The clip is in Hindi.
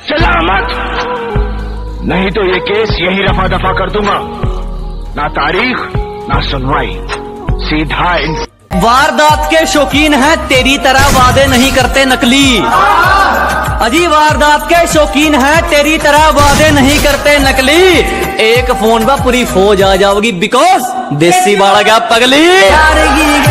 चला मत, नहीं तो ये केस यही रफा दफा कर दूंगा। ना तारीख ना सुनवाई, सीधा वारदात के शौकीन हैं, तेरी तरह वादे नहीं करते नकली। अजी वारदात के शौकीन हैं, तेरी तरह वादे नहीं करते नकली। एक फोन पर पूरी फौज आ जाओगी, बिकॉज देसी बाड़ा क्या पगली।